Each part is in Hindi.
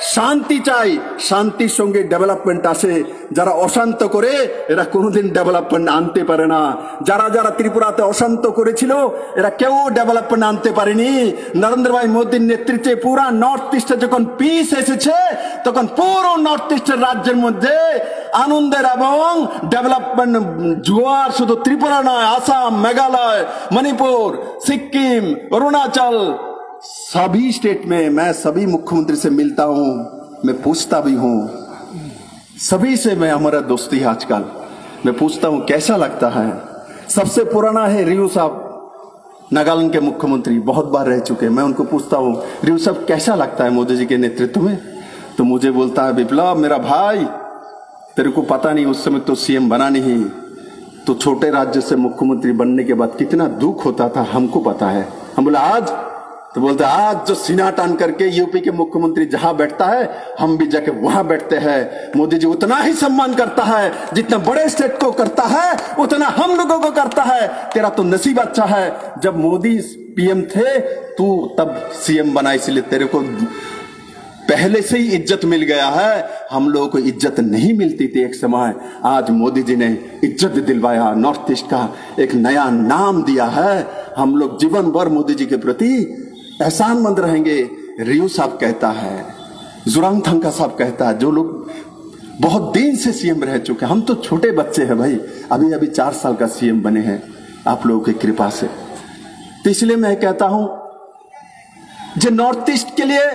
শান্তি চাই, শান্তির সঙ্গে ডেভেলপমেন্ট আসে। যারা অশান্ত করে এরা কোনোদিন ডেভেলপমেন্ট আনতে পারে না। যারা যারা ত্রিপুরাতে অশান্ত করেছিল এরা কেউ ডেভেলপমেন্ট আনতে পারেনি। নরেন্দ্র ভাই মোদীর নেতৃত্বে পুরা নর্থ ইস্টে যখন পিস এসেছে তখন পুরো নর্থ ইস্টের রাজ্যের মধ্যে আনন্দের এবং ডেভেলপমেন্ট জোয়ার শুধু ত্রিপুরা নয়, আসাম, মেঘালয়, मणिपुर, सिक्किम, अरुणाचल, सभी स्टेट में मैं सभी मुख्यमंत्री से मिलता हूं, मैं पूछता भी हूं, सभी से मैं हमारा दोस्ती है। आजकल मैं पूछता हूं कैसा लगता है। सबसे पुराना है रियू साहब, नागालैंड के मुख्यमंत्री, बहुत बार रह चुके। मैं उनको पूछता हूं रियू साहब कैसा लगता है मोदी जी के नेतृत्व में, तो मुझे बोलता है विप्लव मेरा भाई तेरे को पता नहीं, उस समय तो सीएम बना नहीं, तो छोटे राज्य से मुख्यमंत्री बनने के बाद कितना दुख होता था हमको पता है। हम बोले आज, तो बोलते आज जो सीना टान करके यूपी के मुख्यमंत्री जहां बैठता है हम भी जाके वहां बैठते हैं। मोदी जी उतना ही सम्मान करता है जितना बड़े स्टेट को करता है उतना हम लोगों को करता है। तेरा तो नसीब अच्छा है, जब मोदी पीएम थे तू तब सीएम बना, इसलिए तेरे को पहले से ही इज्जत मिल गया है। हम लोगों को इज्जत नहीं मिलती थी एक समय, आज मोदी जी ने इज्जत दिलवाया, नॉर्थ ईस्ट का एक नया नाम दिया है। हम लोग जीवन भर मोदी जी के प्रति एहसानमंद रहेंगे। रियू साहब कहता है, जुरांगथंका साहब कहता है, जो लोग बहुत दिन से सीएम रह चुके हैं, हम तो छोटे बच्चे हैं भाई, अभी अभी 4 साल का सीएम बने हैं आप लोगों की कृपा से। तो इसलिए मैं कहता हूं जो नॉर्थ ईस्ट के लिए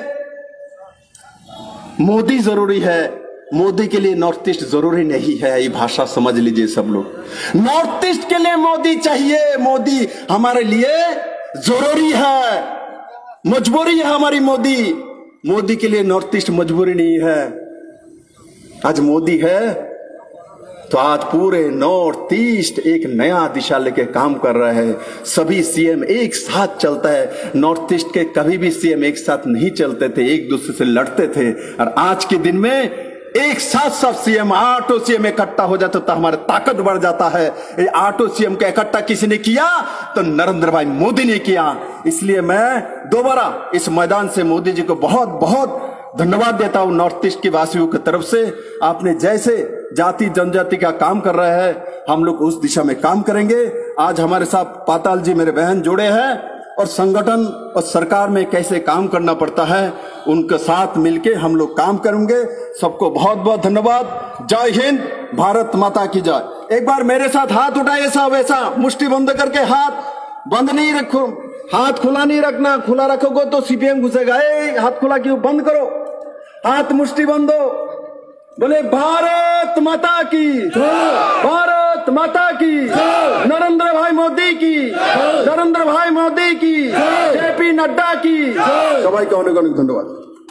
मोदी जरूरी है, मोदी के लिए नॉर्थ ईस्ट जरूरी नहीं है। ये भाषा समझ लीजिए सब लोग, नॉर्थ ईस्ट के लिए मोदी चाहिए, मोदी हमारे लिए जरूरी है, मजबूरी है हमारी। मोदी के लिए नॉर्थ ईस्ट मजबूरी नहीं है। आज मोदी है तो आज पूरे नॉर्थ ईस्ट एक नया दिशा लेके काम कर रहा है। सभी सीएम एक साथ चलता है। नॉर्थ ईस्ट के कभी भी सीएम एक साथ नहीं चलते थे, एक दूसरे से लड़ते थे, और आज के दिन में एक साथ सब सीएम 8 सीएम इकट्ठा हो जाते तो हमारा ताकत बढ़ जाता है। ये 8 सीएम का इकट्ठा किसने किया? तो नरेंद्र भाई मोदी ने किया। इसलिए मैं दोबारा इस मैदान से मोदी जी को बहुत बहुत धन्यवाद देता हूं नॉर्थ ईस्ट की वासियों की तरफ से। आपने जैसे जाति जनजाति का काम कर रहे हैं हम लोग उस दिशा में काम करेंगे। आज हमारे साथ पाताल जी मेरे बहन जुड़े हैं, और संगठन और सरकार में कैसे काम करना पड़ता है उनके साथ मिलके हम लोग काम करेंगे। सबको बहुत बहुत धन्यवाद। जय हिंद, भारत माता की जय। एक बार मेरे साथ हाथ उठाइए साहब, ऐसा मुट्ठी बंद करके, हाथ बंद नहीं रखो, हाथ खुला नहीं रखना, खुला रखोगे तो सीपीएम घुसेगा। हाथ खुला क्यों? बंद करो, हाथ मुट्ठी बंदो। बोले भारत माता की, भारत माता की, नरेंद्र भाई मोदी की, नरेंद्र भाई मोदी की, जेपी नड्डा की। सबाई को अनेक अनेक धन्यवाद।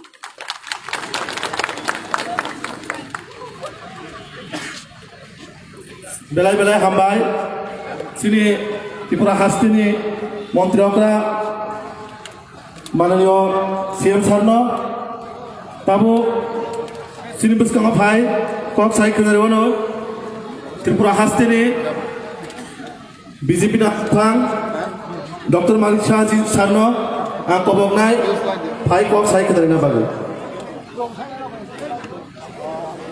बेलाय बेलाय हामबाय सिनी त्रिपुरा हास्तिनी मन्त्रियकरा माननीय सीएम सारनो ताबो सिनी बिस्कांगा फाइ कक साइ खोनारेवनो त्रिपुरा हास्तिनी बीजेपी नाथां डॉक्टर मालिक शाह जी सारनो आं कबकनाय फाइ कक साइ खोनारेना बागै